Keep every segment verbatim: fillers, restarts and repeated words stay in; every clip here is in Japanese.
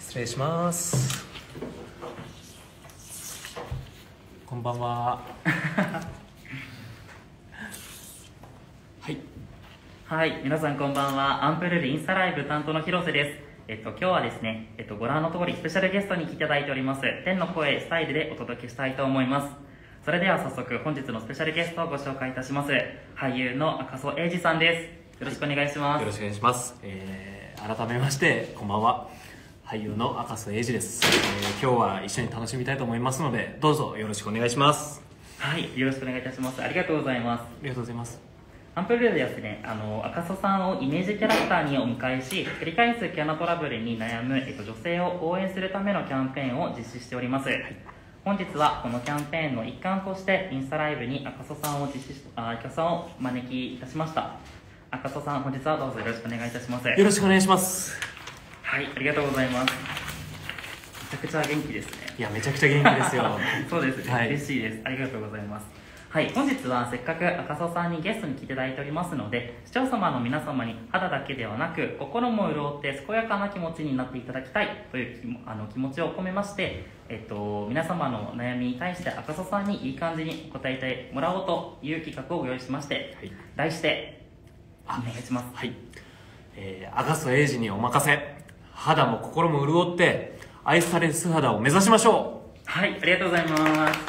失礼します。こんばんは。はいはい、皆さんこんばんは。アンプルールインスタライブ担当の広瀬です。えっと今日はですね、えっとご覧の通りスペシャルゲストに来ていただいております天の声スタイルでお届けしたいと思います。それでは早速本日のスペシャルゲストをご紹介いたします。俳優の赤楚衛二さんです。よろしくお願いします。 よろしくお願いします。えー、改めましてこんばんは。俳優の赤楚衛二です、えー、今日は一緒に楽しみたいと思いますのでどうぞよろしくお願いします。 はい、よろしくお願いいたします。ありがとうございます。 ありがとうございます。 アンプルールではですね、あの赤楚さんをイメージキャラクターにお迎えし、繰り返す毛穴トラブルに悩む、えっと、女性を応援するためのキャンペーンを実施しております、はい、本日はこのキャンペーンの一環としてインスタライブに赤楚さんを実施しあ赤楚さんをお招きいたしました。赤楚さん、本日はどうぞよろしくお願いいたします。 よろしくお願いします。 はい、ありがとうございます。めちゃくちゃ元気ですね。 いや、めちゃくちゃ元気ですよ。 そうですね、はい、嬉しいです。ありがとうございます。はい、本日はせっかく赤楚さんにゲストに来ていただいておりますので、視聴様の皆様に肌だけではなく心も潤って健やかな気持ちになっていただきたいという気あの気持ちを込めまして、えっと、皆様の悩みに対して赤楚さんにいい感じに答えてもらおうという企画をご用意しまして、はい、題してお願いします。 はい、えー、赤楚衛二にお任せ、肌も心も潤って愛される素肌を目指しましょう。 はい、ありがとうございます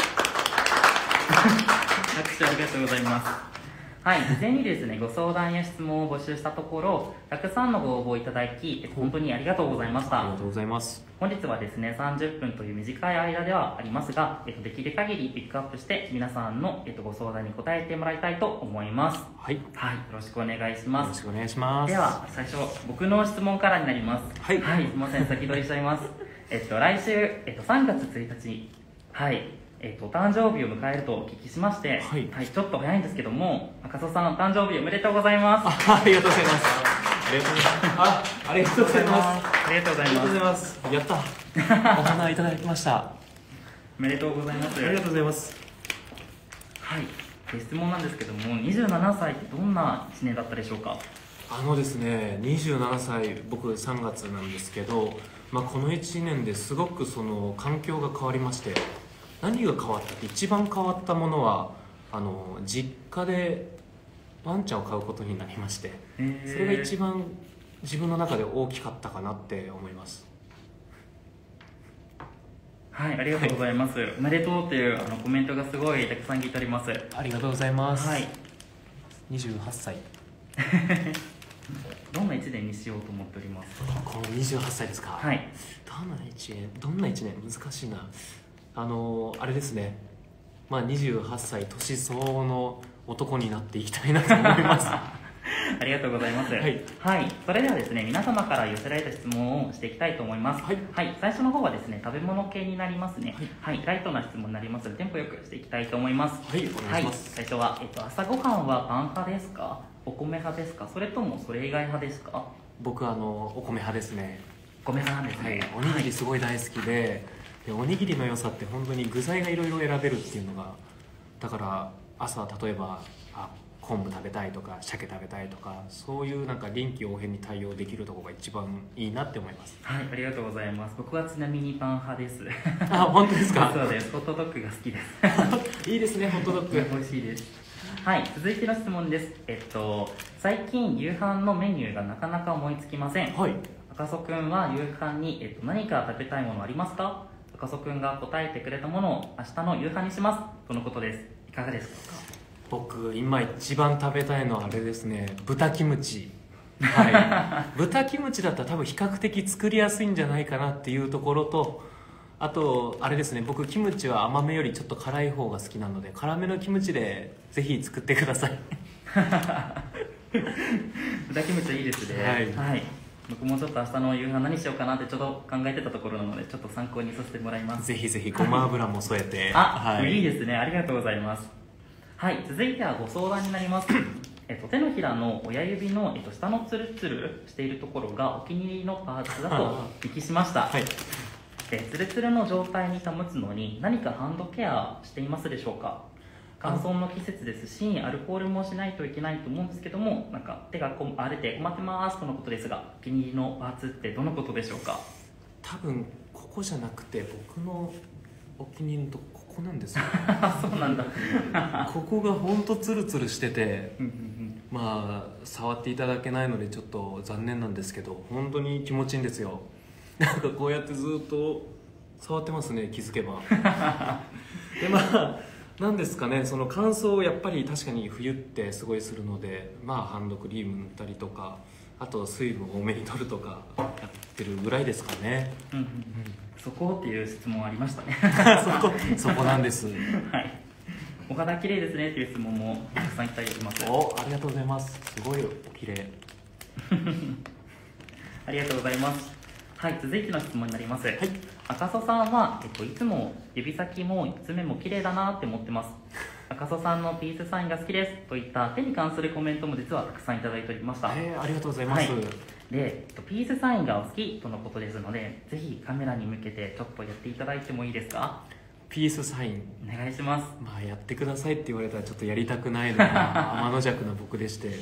拍手ありがとうございます。はい、事前にですね、ご相談や質問を募集したところ、たくさんのご応募いただき、本当にありがとうございました。 ありがとうございます。 本日はですね、さんじゅっぷんという短い間ではありますが、えっと、できる限りピックアップして皆さんの、えっと、ご相談に答えてもらいたいと思います。 はい、 はい、よろしくお願いします。 よろしくお願いします。 では最初僕の質問からになります。 はい、 はい、すみません、先取りしちゃいますえっと来週、えっと、さんがつついたち、はいえっと、お誕生日を迎えるとお聞きしまして、はい、はい、ちょっと早いんですけども、赤楚さん、お誕生日おめでとうございます。 あ, ありがとうございます。ありがとうございます。あありがとうございます。 ありがとうございます。 やったお花いただきました。 おめでとうございます。 ありがとうございます。 はい、質問なんですけども、にじゅうななさいってどんないちねんだったでしょうか。 あのですね、にじゅうななさい、僕さんがつなんですけど、まあ、このいちねんですごくその環境が変わりまして、何が変わったって一番変わったものはあの実家でワンちゃんを飼うことになりまして、それが一番自分の中で大きかったかなって思います。 はい、ありがとうございます。はい、おめでとうっていうあのコメントがすごいたくさん聞いております。 ありがとうございます。 はい、 にじゅうはっさいどんないちねんにしようと思っております。 このにじゅうはっさいですか。 はい、 どんないちねんどんないちねん難しいな。あのあれですね、まあにじゅうはっさい年相応の男になっていきたいなと思いますありがとうございます。はい、はい、それではですね、皆様から寄せられた質問をしていきたいと思います。はい、はい、最初の方はですね、食べ物系になりますね。はい、はい、ライトな質問になりますのでテンポよくしていきたいと思います。 はい、お願いします。 はい、最初は、えっと、朝ごはんはパン派ですか、お米派ですか、それともそれ以外派ですか。 僕あのお米派ですね。 お米派なんですね。 はい、おにぎりすごい大好きで、でおにぎりの良さって本当に具材がいろいろ選べるっていうのが、だから朝例えばあ昆布食べたいとか鮭食べたいとか、そういうなんか臨機応変に対応できるところが一番いいなって思います。 はい、ありがとうございます。僕はちなみにパン派ですあ、本当ですか。 そうです、ホットドッグが好きですいいですね、ホットドッグ美味しいです。はい、続いての質問です。えっと最近夕飯のメニューがなかなか思いつきません。はい、赤楚くんは夕飯に、えっと、何か食べたいものありますか。赤楚くんが答えてくれたものを明日の夕飯にしますとのことです。いかがですか。 僕今一番食べたいのはあれですね、豚キムチ。はい、豚キムチだったら多分比較的作りやすいんじゃないかなっていうところと、あとあれですね、僕キムチは甘めよりちょっと辛い方が好きなので、辛めのキムチでぜひ作ってください豚キムチいいですね。はい、はい、僕もちょっと明日の夕飯何しようかなってちょっと考えてたところなので、ちょっと参考にさせてもらいます。 ぜひぜひごま油も添えてあ、 はい、 いいですね、ありがとうございます。はい、続いてはご相談になりますえっと、手のひらの親指の、えっと、下のツルツルしているところがお気に入りのパーツだとお聞きしました。はい、でツルツルの状態に保つのに何かハンドケアしていますでしょうか。乾燥の季節ですし、アルコールもしないといけないと思うんですけども、なんか手がこ荒れて困ってますとのことですが、お気に入りのパーツってどのことでしょうか。 多分ここじゃなくて僕のお気に入りのとここなんですよそうなんだここがほんとツルツルしててうんうんうんまあ触っていただけないのでちょっと残念なんですけど本当に気持ちいいんですよなんかこうやってずっと触ってますね気づけばでまあなんですかねその乾燥をやっぱり確かに冬ってすごいするのでまあハンドクリーム塗ったりとかあと水分多めに取るとかやってるぐらいですかねうんうんうんそこっていう質問ありましたねそこそこなんですはいお肌綺麗ですねっていう質問もたくさんいただいてますおありがとうございますすごいお綺麗ありがとうございますはい続いての質問になります、 はい赤楚さんは、えっと、いつも指先も爪も綺麗だなって思ってます赤楚さんのピースサインが好きですといった手に関するコメントも実はたくさんいただいておりましたえー、ありがとうございます、 はいで、えっと、ピースサインがお好きとのことですのでぜひカメラに向けてちょっとやっていただいてもいいですかピースサインお願いしますまあやってくださいって言われたらちょっとやりたくないのが天の弱な僕でして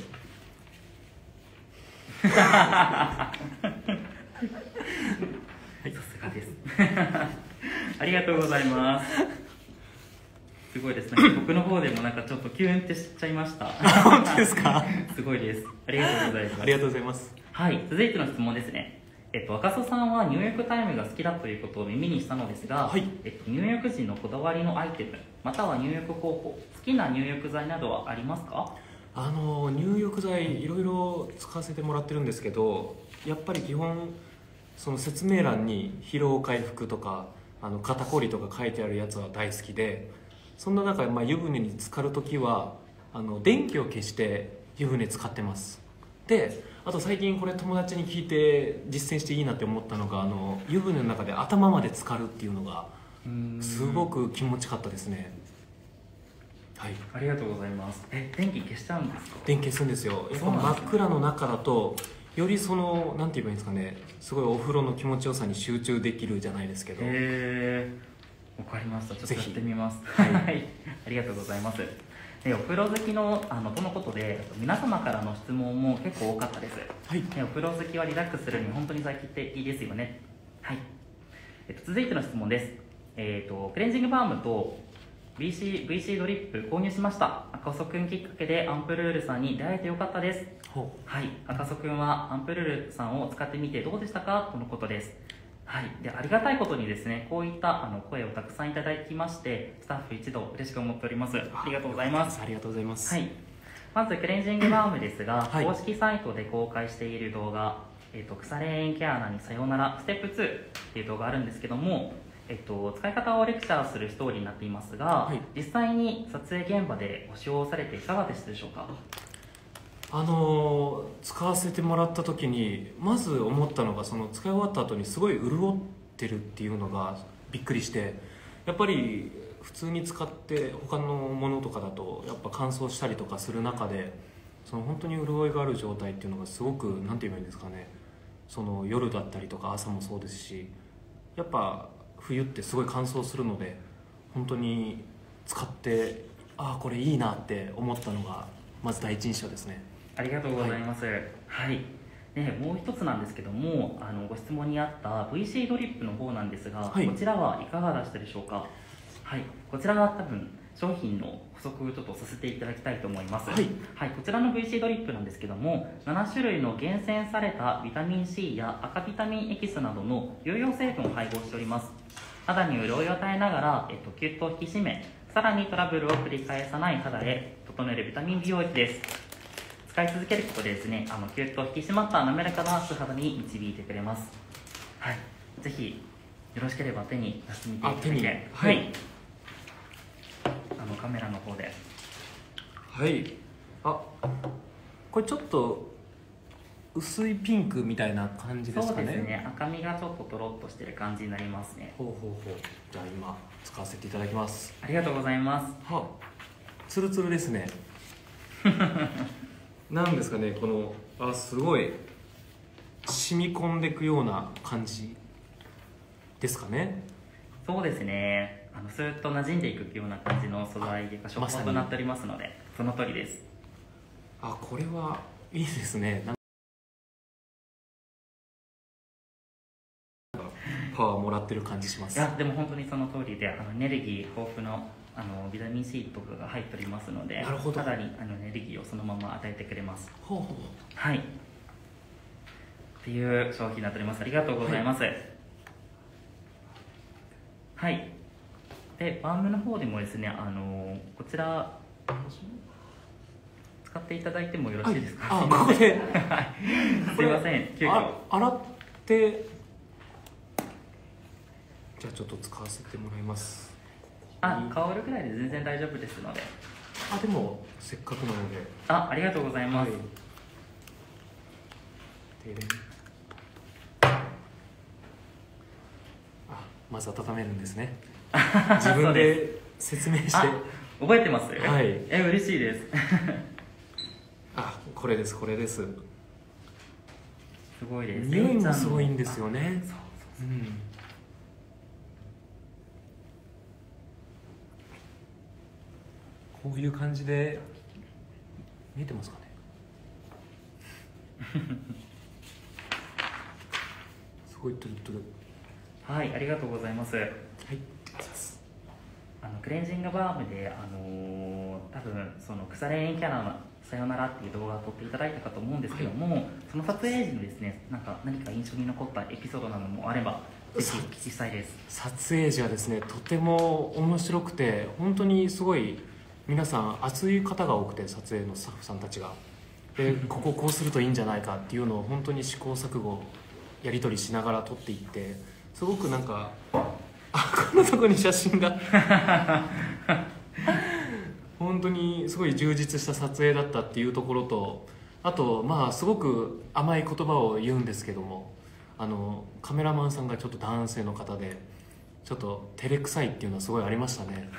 はいさすがですありがとうございますすごいですね僕の方でもなんかちょっとキュンってしちゃいました本当ですかすごいですありがとうございますありがとうございますはい続いての質問ですねえっと、赤楚さんは入浴タイムが好きだということを耳にしたのですが、 はいえっと、入浴時のこだわりのアイテムまたは入浴方法好きな入浴剤などはありますかあの入浴剤いろいろ使わせてもらってるんですけどやっぱり基本その説明欄に疲労回復とかあの肩こりとか書いてあるやつは大好きでそんな中、まあ、湯船に浸かるときはあの電気を消して湯船使ってますであと最近これ友達に聞いて実践していいなって思ったのがあの湯船の中で頭まで浸かるっていうのがすごく気持ちよかったですねはいありがとうございますえ電気消しちゃうんですか電気消すんですよやっぱそうなんですね真っ暗の中だとよりそのなんて言えばいいんですかねすごいお風呂の気持ちよさに集中できるじゃないですけどへえわかりましたちょっとやってみますぜひはいありがとうございますでお風呂好きのあのとのことで皆様からの質問も結構多かったですはいでお風呂好きはリラックスするに本当に最近っていいですよねはい、えっと、続いての質問ですえっとクレンジングバームと ブイシー, ブイシードリップ購入しました赤楚くんきっかけでアンプルールさんに出会えてよかったですほはい赤楚くんはアンプルールさんを使ってみてどうでしたかとのことですはい、でありがたいことにですねこういったあの声をたくさんいただきましてスタッフ一同嬉しく思っておりますありがとうございますありがとうございますはい、まずクレンジングバームですが、 はい公式サイトで公開している動画「えっと、腐れ縁毛穴にさようならステップツー」っていう動画あるんですけども、えっと、使い方をレクチャーするストーリーになっていますが、 はい、 実際に撮影現場でご使用されていかがでしたでしょうかあの使わせてもらった時にまず思ったのがその使い終わった後にすごい潤ってるっていうのがびっくりしてやっぱり普通に使って他のものとかだとやっぱ乾燥したりとかする中でその本当に潤いがある状態っていうのがすごくなんて言えばいいんですかねその夜だったりとか朝もそうですしやっぱ冬ってすごい乾燥するので本当に使ってああこれいいなって思ったのがまず第一印象ですねありがとうございます。はい。でもう一つなんですけども、あのご質問にあった ブイシー ドリップの方なんですが、 はい、 こちらはいかがでしたでしょうか。はい。こちらは多分商品の補足をちょっとさせていただきたいと思います。 はい。 はい。こちらの ブイシー ドリップなんですけども、なな種類の厳選されたビタミン C や赤ビタミンエキスなどの有用成分を配合しております。肌に潤いを与えながら、えっと、キュッと引き締め、さらにトラブルを繰り返さない肌へ整えるビタミン美容液です。使い続けることでですね、あのキュッと引き締まった滑らかな素肌に導いてくれます。はい、ぜひよろしければ手に出してみていただいて、はい、はい、あのカメラの方で、 はい、あ、これちょっと薄いピンクみたいな感じですかね。 そうですね、赤みがちょっととろっとしてる感じになりますね。 ほうほうほう。じゃあ今使わせていただきます。 ありがとうございます。 は、ツルツルですね。なんですかね、このあすごい染み込んでいくような感じですかね。 そうですね、あのスーッと馴染んでいくような感じの素材が食感となっておりますので、その通りです。 あ、これはいいですね。なんかパワーもらってる感じします。 いやでも本当にその通りで、あのエネルギー豊富のあのビタミン C とかが入っておりますので、 なるほど。 肌にあのエネルギーをそのまま与えてくれます。 ほうほう。 はい。っていう商品になっております。ありがとうございます。はい。はい、でバームの方でもですね、あのこちら使っていただいてもよろしいですか？ はい、あ、ここで。 すいません。急遽洗って。じゃあちょっと使わせてもらいます。 あ、香るぐらいで全然大丈夫ですので。 あ、でもせっかくなので。 あ、ありがとうございます。はい、であ、まず温めるんですね。自分で説明して。 覚えてます？ はい。 え、嬉しいです。 あ、これです、これです。すごいです。 匂いもすごいんですよね。そうそうそう。うん。こういう感じで見えてますかね。すごいトゥルトゥル。 はい、ありがとうございます。はい。あのクレンジングバームで、あのー、多分その腐れ縁キャラのさよならっていう動画を撮っていただいたかと思うんですけども、はい、その撮影時のですね、なんか何か印象に残ったエピソードなどもあればぜひお聞きしたいです。 撮影時はですね、とても面白くて、本当にすごい皆さん熱い方が多くて、撮影のスタッフさんたちがでこここうするといいんじゃないかっていうのを本当に試行錯誤やり取りしながら撮っていって、すごくなんか、あ、このとこに写真が本当にすごい充実した撮影だったっていうところと、あとまあすごく甘い言葉を言うんですけども、あのカメラマンさんがちょっと男性の方でちょっと照れくさいっていうのはすごいありましたね。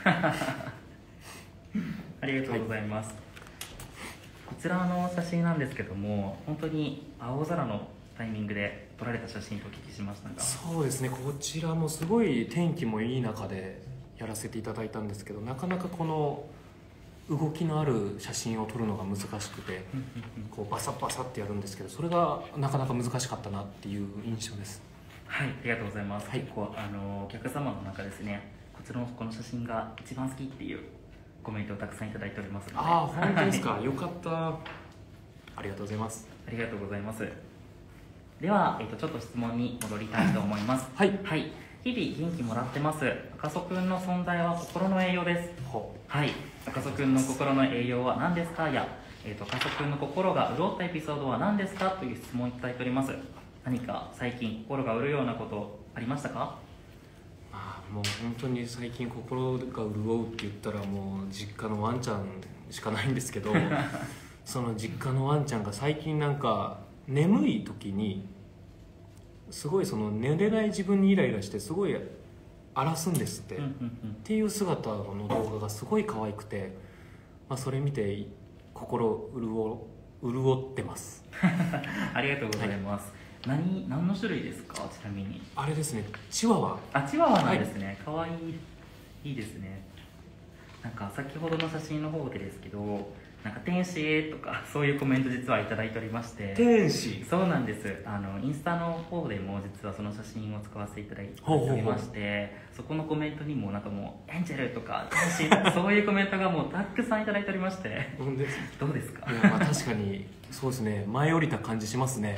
ありがとうございます、はい、こちらの写真なんですけども、本当に青空のタイミングで撮られた写真とお聞きしましたが。 そうですね、こちらもすごい天気もいい中でやらせていただいたんですけど、なかなかこの動きのある写真を撮るのが難しくてこうバサバサってやるんですけど、それがなかなか難しかったなっていう印象です。 はい、ありがとうございます、はい、結構あのお客様の中ですね、こちらのこの写真が一番好きっていうコメントをたくさんいただいておりますので。 ああ、本当ですか。よかった。ありがとうございます。 ありがとうございます。では、えー、とちょっと質問に戻りたいと思います。 はい、 はい、日々元気もらってます。赤楚くんの存在は心の栄養です。はい、赤楚くんの心の栄養は何ですかや、えー、と赤楚くんの心が潤ったエピソードは何ですかという質問をいただいております。何か最近心が潤うようなことありましたか？ まあ、もう本当に最近心が潤うって言ったらもう実家のワンちゃんしかないんですけどその実家のワンちゃんが最近なんか眠い時にすごいその寝れない自分にイライラしてすごい荒らすんですって、っていう姿の動画がすごい可愛くて、まあ、それ見て心潤潤ってますありがとうございます、はい、何何の種類ですか？ちなみにあれですね、チワワ。 あ、チワワなんですね。可愛、はい、いいですね。なんか先ほどの写真の方でですけど、なんか天使とかそういうコメント実はいただいておりまして。 天使？ そうなんです。あのインスタの方でも実はその写真を使わせていただいておりまして、そこのコメントにもなんかもうエンジェルとか天使とかそういうコメントがもうたくさんいただいておりまして。どうですか？ いや、まあ確かにそうですね、前降りた感じしますね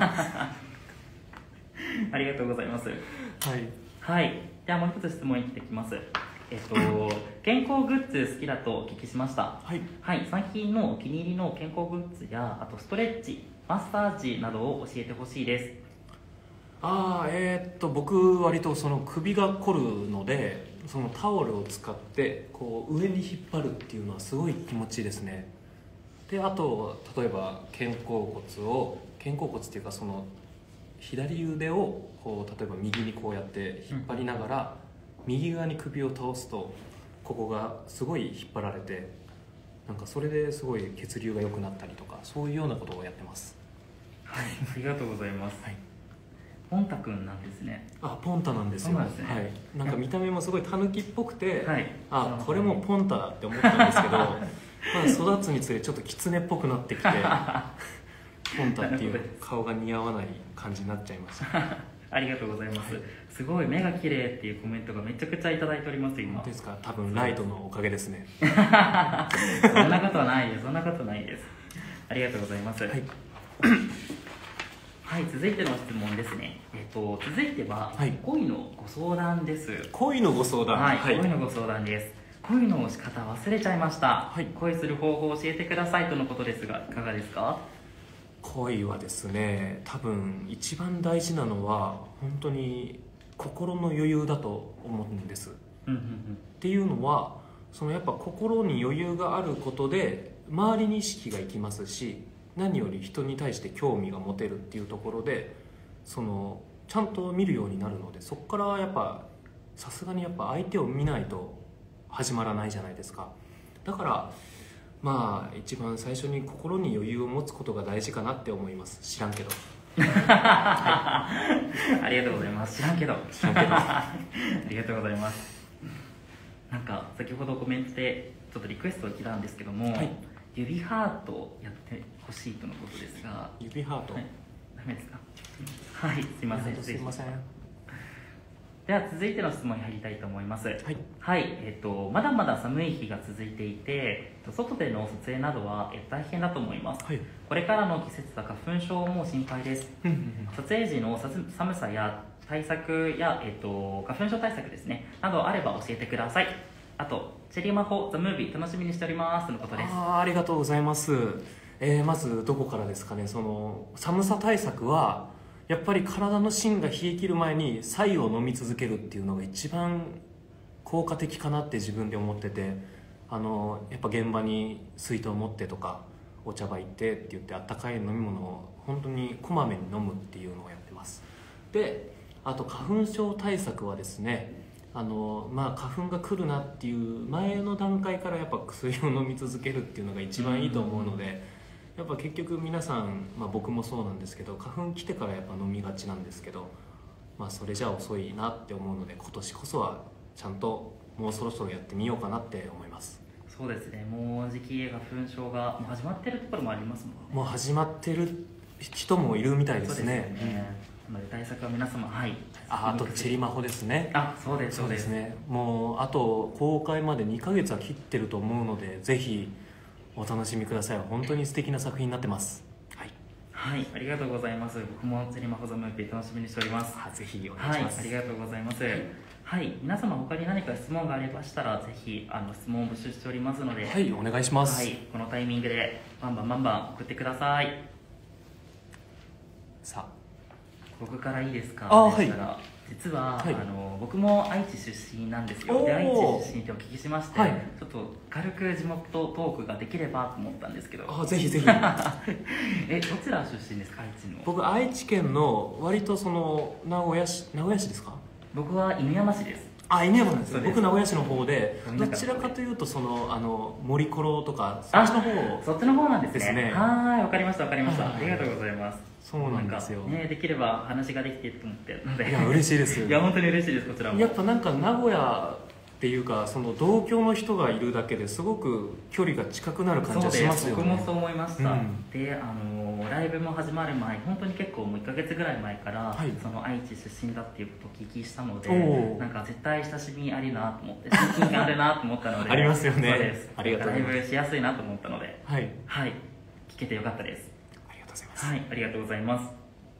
ありがとうございます。 はい、 はい、ではもう一つ質問いってきます。えっと、健康グッズ好きだとお聞きしました。 はい、 はい、最近のお気に入りの健康グッズや、あとストレッチ、マッサージなどを教えてほしいです。 ああ、えー、っと僕割とその首が凝るので、そのタオルを使ってこう上に引っ張るっていうのはすごい気持ちいいですね。で、あと例えば肩甲骨を肩甲骨っていうかその左腕をこう例えば右にこうやって引っ張りながら、うん、右側に首を倒すとここがすごい引っ張られて、なんかそれですごい血流が良くなったりとか、そういうようなことをやってます。 はい、ありがとうございます。はい、ポンタくんなんですね。 あ、ポンタなんですよ。 そうなんですね。 はい、なんか見た目もすごいタヌキっぽくて、 はい、 あ、これもポンタだって思ったんですけどまあ育つにつれちょっとキツネっぽくなってきてポンタっていう顔が似合わない感じになっちゃいましたありがとうございます、はい、すごい目が綺麗っていうコメントがめちゃくちゃいただいております今。 ですか？多分ライトのおかげですね。 そんなことはないです、そんなことないです。ありがとうございます。はい、はい、続いての質問ですね。えっと続いては、はい、恋のご相談です。 恋のご相談。 はい、はい、恋のご相談です。恋の仕方忘れちゃいました、はい、恋する方法を教えてくださいとのことですが、いかがですか？ 恋はですね、多分一番大事なのは本当に心の余裕だと思うんです、うんうんうん、っていうのはそのやっぱ心に余裕があることで周りに意識がいきますし、何より人に対して興味が持てるっていうところでそのちゃんと見るようになるので、そこからやっぱさすがにやっぱ相手を見ないと始まらないじゃないですか。だからまあ一番最初に心に余裕を持つことが大事かなって思います。知らんけどはい、ありがとうございます。知らんけど知らんけどありがとうございます。なんか先ほどコメントでちょっとリクエストを来たんですけども、はい、指ハートをやってほしいとのことですが。 指ハート、はい、 ダメですか？はい、すいません。 すいません。 では続いての質問に入りたいと思います。はい、はい、えっと、まだまだ寒い日が続いていて、外での撮影などは大変だと思います。はい、これからの季節は花粉症も心配です。撮影時の寒さや対策や、えっと、花粉症対策ですねなどあれば教えてください。あとチェリーマホザムービー楽しみにしておりますとのことです。 あ, ありがとうございます。えー、まずどこからですかね。その寒さ対策はやっぱり体の芯が冷え切る前に白湯を飲み続けるっていうのが一番効果的かなって自分で思ってて、あのやっぱ現場に水筒持ってとかお茶場行ってって言ってあったかい飲み物を本当にこまめに飲むっていうのをやってます。であと花粉症対策はですね、あのまあ花粉が来るなっていう前の段階からやっぱ薬を飲み続けるっていうのが一番いいと思うので、やっぱ結局皆さん、まあ、僕もそうなんですけど花粉来てからやっぱ飲みがちなんですけど、まあ、それじゃ遅いなって思うので今年こそはちゃんともうそろそろやってみようかなって思います。 そうですね、もうじき花粉症がもう始まってるところもありますもんね。 もう始まってる人もいるみたいですね。そうですね、うん、なので対策は皆様、はい、 あ, あとチェリマホですね。 あ、そうですそうですね。もうあと公開までにかげつは切ってると思うのでぜひお楽しみください。本当に素敵な作品になってます。はい、 はい、ありがとうございます。僕もチェリマホザムービー楽しみにしております。 ぜひお願いします。 はい、ありがとうございます。はい、はい、皆様他に何か質問があればしたらぜひあの質問を募集しておりますので、 はい、お願いします。 はい、このタイミングでバンバンバンバン送ってください。 さあ、 僕からいいですか？ あ、はい。 実は、はい、あの僕も愛知出身なんですよ。で愛知出身ってお聞きしまして、はい、ちょっと軽く地元トークができればと思ったんですけど。 あ、ぜひぜひえ、どちら出身ですか？愛知の。 僕愛知県の割とその名古屋市、名古屋市ですか？ 僕は犬山市です。 あ、犬山なんですよ。僕名古屋市の方で、どちらかというとそのあの森コロとかそっちの方。 そっちの方なんですね。 ですね。 はい、わかりましたわかりました。ありがとうございます。 そうなんですよ。 ね、できれば話ができていると思ってるので。 いや嬉しいです。 いや本当に嬉しいですこちらも。 やっぱなんか名古屋っていうかその同郷の人がいるだけですごく距離が近くなる感じがしますよね。 僕もそう思いました。うん、で、あのライブも始まる前、本当に結構もういっかげつぐらい前から、はい、その愛知出身だっていうことをお聞きしたので、なんか絶対親しみありなと思って親近感あるなと思ったので。 ありますよね。 そうです。 ありがとうございます。 ライブしやすいなと思ったので、 はい、 はい、聞けてよかったです。 ありがとうございます。 はい、ありがとうございます。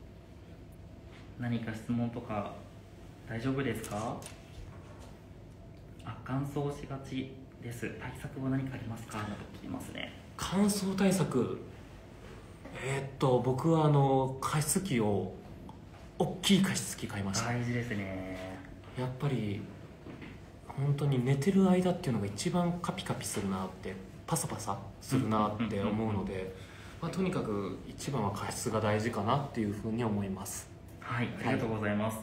何か質問とか大丈夫ですか？あ、乾燥しがちです。対策は何かありますか？など聞きますね。 乾燥対策、えー、っと僕はあの加湿器を大きい加湿器買いました。 大事ですね。 やっぱり本当に寝てる間っていうのが一番カピカピするなって、パサパサするなって思うので、まあ、とにかく一番は加湿が大事かなっていうふうに思います。 はい、ありがとうございます。はい、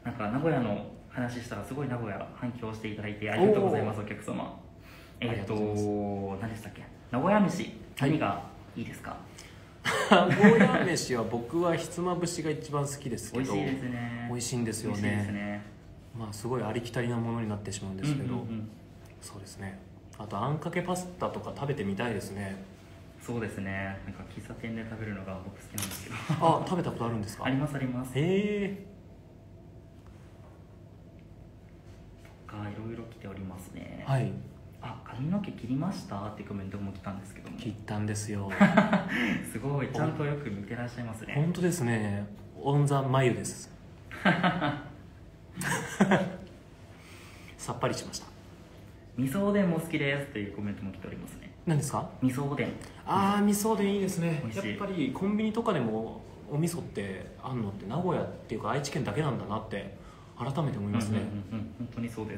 なんか名古屋の話したらすごい名古屋反響していただいてありがとうございます。お客様。えっ、ー、と何でしたっけ？名古屋飯、何がいいですか？ 名古屋飯は僕はひつまぶしが一番好きですけど。 美味しいですね。 美味しいんですよね。 美味しいですね。 まあすごいありきたりなものになってしまうんですけど、うんうんうん、そうですね。あとあんかけパスタとか食べてみたいですね。 そうですね。なんか喫茶店で食べるのが僕好きなんですけど。 あ、食べたことあるんですか？ ありますあります。 へえ。 ろ来ておりますね。 はい。 あ、髪の毛切りましたっていうコメントも来たんですけども、 切ったんですよ。 すごいちゃんとよく見てらっしゃいますね。 本当ですね。オンザ眉です。さっぱりしました。 味噌おでんも好きですというコメントも来ておりますね。 何ですか？ 味噌おでん。 ああ、味噌でいいですね。 美味しい。 やっぱりコンビニとかでもお味噌ってあんのって名古屋っていうか愛知県だけなんだなって改めて思いますね。 うんうんうんうん、本当にそうです。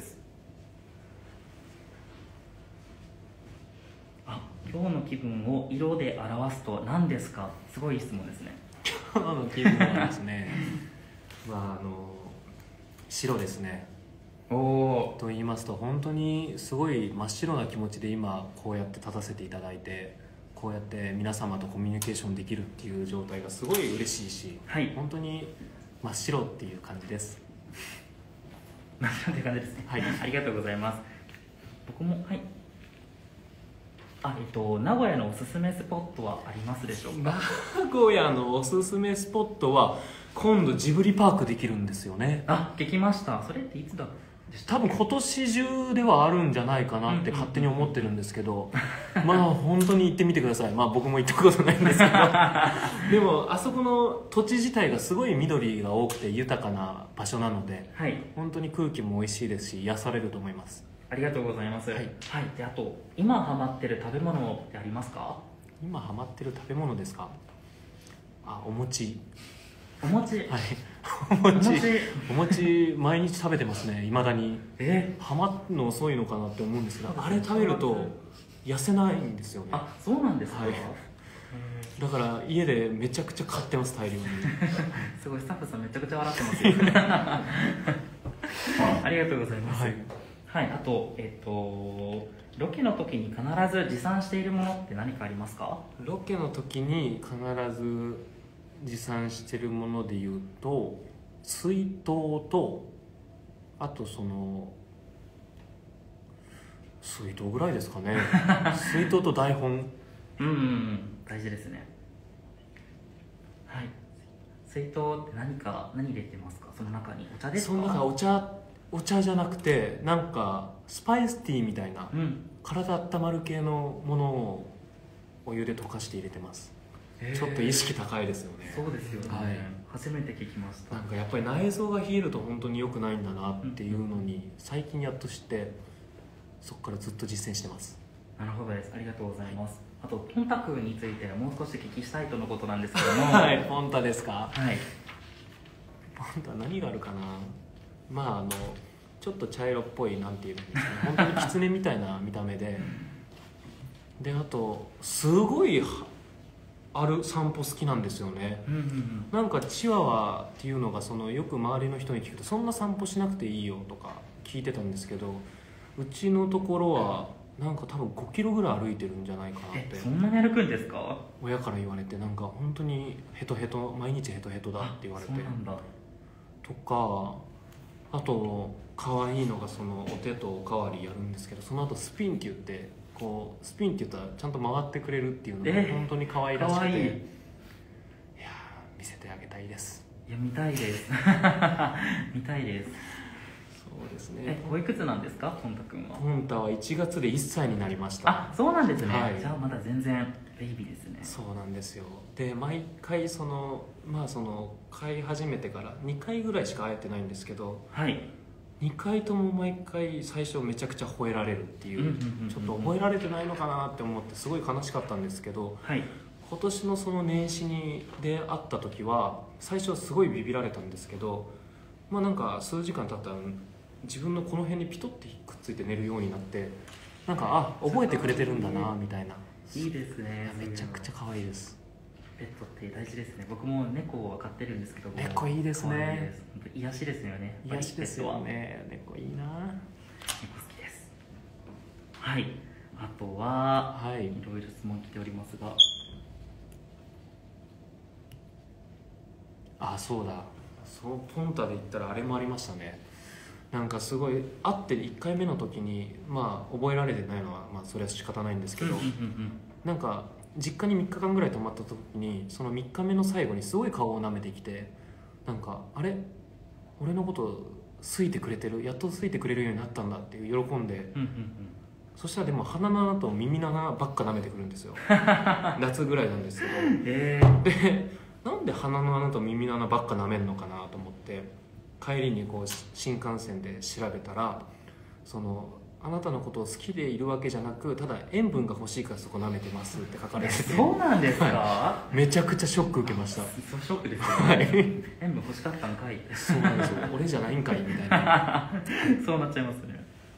あ、今日の気分を色で表すと何ですか？すごい質問ですね。 今日の気分はですねまああの白ですね。 おお。 と言いますと本当にすごい真っ白な気持ちで今こうやって立たせていただいて、こうやって皆様とコミュニケーションできるっていう状態がすごい嬉しいし、 はい、 本当に真っ白っていう感じです。 真っ白っていう感じですね。 はい、 ありがとうございます。僕もはい。あ、えっと、名古屋のおすすめスポットはありますでしょうか？ 名古屋のおすすめスポットは今度ジブリパークできるんですよね。 あ、聞きました。それっていつだでしたっけ？ 多分今年中ではあるんじゃないかなって勝手に思ってるんですけど、まあ本当に行ってみてください。まあ僕も行ったことないんですけどでもあそこの土地自体がすごい緑が多くて豊かな場所なので、 はい、 本当に空気も美味しいですし癒されると思います。 ありがとうございます。 はい、 はい、であと今ハマってる食べ物ってありますか？ 今ハマってる食べ物ですか？あ、お餅。 お餅。 はい、お餅お餅毎日食べてますね。未だに。えハマるの遅いのかなって思うんですけど、あれ食べると痩せないんですよね。 あ、そうなんですか？はい、 だから家でめちゃくちゃ買ってます、大量にすごい、スタッフさんめちゃくちゃ笑ってますよありがとうございます。はい、はい、あとえっとロケの時に必ず持参しているものって何かありますか？ ロケの時に必ず持参してるものでいうと水筒と、あとその水筒ぐらいですかね水筒と台本。 うんうんうん、大事ですね。はい、水筒って何か何入れてますか？その中にお茶ですか？ その中お茶お茶じゃなくてなんかスパイスティーみたいな、うん、体温まる系のものをお湯で溶かして入れてます。ちょっと意識高いですよね。 そうですよね、はい、初めて聞きました。 なんかやっぱり内臓が冷えると本当に良くないんだなっていうのに最近やっと知って、そこからずっと実践してます。 なるほどです。ありがとうございます。あとポンタ君についてもう少し聞きしたいとのことなんですけどもはい、ポンタですか？ はい、 ポンタ何があるかな。まああのちょっと茶色っぽい、なんていうんですかね、本当にキツネみたいな見た目でで、あとすごいある散歩好きなんですよね。 うんうんうん、 なんかチワワっていうのがそのよく周りの人に聞くとそんな散歩しなくていいよとか聞いてたんですけど、うちのところはなんか多分ごキロぐらい歩いてるんじゃないかなって。 え、そんなに歩くんですか？ 親から言われて、なんか本当にヘトヘト、毎日ヘトヘトだって言われて。 そうなんだ。 とか、あと可愛いのがそのお手とおかわりやるんですけど、その後スピンって言ってこうスピンって言ったらちゃんと回ってくれるっていうのが本当に可愛らしくて、えー、いや見せてあげたいです。 いや見たいです見たいです。 そうですね。 え、おいくつなんですか、ポンタ君は？ ポンタはいちがつでいっさいになりました。 あ、そうなんですね、はい、じゃあまだ全然ベイビーですね。 そうなんですよ。で毎回そのまあその飼い始めてからにかいぐらいしか会えてないんですけど、 はい、 にかいとも毎回最初めちゃくちゃ吠えられるっていう、ちょっと覚えられてないのかなって思ってすごい悲しかったんですけど、 はい、 今年のその年始にで会った時は最初はすごいビビられたんですけど、まあなんか数時間経ったら自分のこの辺にピトってくっついて寝るようになって、なんかあ覚えてくれてるんだなみたいな。 いいですね。 めちゃくちゃ可愛いです。 ペットって大事ですね。僕も猫は飼ってるんですけど、 猫いいですね。 本当癒しですよね。 癒しですよね。猫いいな。 猫好きです。はい。あとは、はい、いろいろ質問来ておりますが、 あ、そうだ。そのポンタで言ったらあれもありましたね。なんかすごい会っていっかいめの時にまあ覚えられてないのはまあそれは仕方ないんですけど、なんか実家にみっかかんぐらい泊まった時にそのみっかめの最後にすごい顔を舐めてきて、なんかあれ俺のこと好好いてくれてる、やっと好いてくれるようになったんだっていう喜んで、 うんうんそしたらでも鼻の穴と耳の穴ばっか舐めてくるんですよ夏ぐらいなんですけど、 うんえー、 でなんで鼻の穴と耳の穴ばっか舐めるのかなと思って帰りにこう新幹線で調べたら、そのあなたのことを好きでいるわけじゃなく、ただ塩分が欲しいからそこ舐めてますって書かれてて、 そうなんですか、 はい、めちゃくちゃショック受けました。 そうショックですよね、 はい、 塩分欲しかったんかいそうなんですよ俺じゃないんかいみたいなそうなっちゃいますね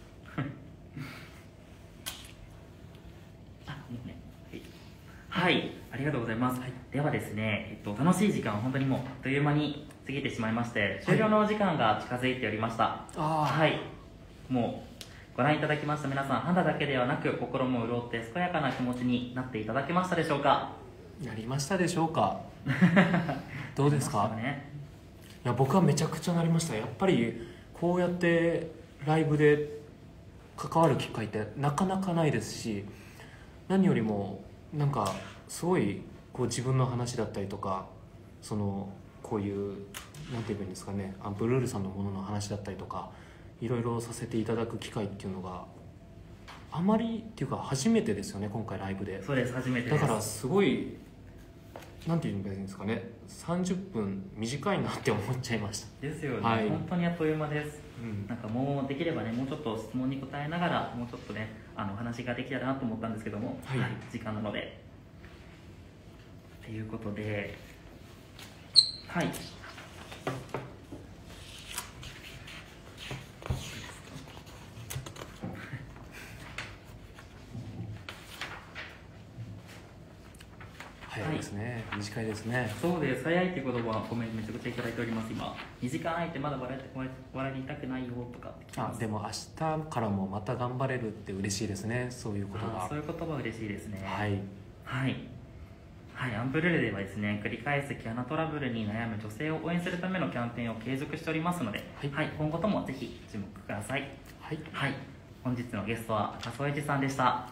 あいいね、はい、はい、ありがとうございます、はい、ではですね、えっと、楽しい時間は本当にもうあっという間に過ぎてしまいまして、終了のお時間が近づいておりました。 あはい、もうご覧いただきました皆さん、肌だけではなく心も潤って健やかな気持ちになっていただけましたでしょうか。 なりましたでしょうかどうですか。 ね、 いや僕はめちゃくちゃなりました。やっぱりこうやってライブで関わる機会ってなかなかないですし、何よりもなんかすごいこう自分の話だったりとか、そのこういうなんて言えばいいんですかね、アンプルールさんのものの話だったりとかいろいろさせていただく機会っていうのがあまりっていうか初めてですよね、今回ライブで。 そうです、初めてです。 だからすごいなんて言うんですかね、さんじゅっぷん短いなって思っちゃいました。 ですよね、 はい、 本当にあっという間です、 うん、 なんかもうできればね、もうちょっと質問に答えながらもうちょっとね、あの話ができたらなと思ったんですけども、 はいはい、時間なのでということで、はい早いですね、はい、短いですね。 そうです、早いっていう言葉はコメントめちゃくちゃいただいております。今にじかん空いてまだ笑い笑いたくないよとかって聞きます。 あでも明日からもまた頑張れるって嬉しいですね、そういうことが。 そういう言葉嬉しいですね。 はいはいはい、アンブルールではですね、繰り返す毛穴トラブルに悩む女性を応援するためのキャンペーンを継続しておりますので、はいはい、今後ともぜひ注目ください。はい、はい、本日のゲストは赤楚衛二さんでした。はい、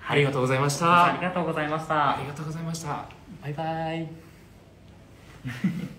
ありがとうございました。 ありがとうございました。 ありがとうございました。バイバイ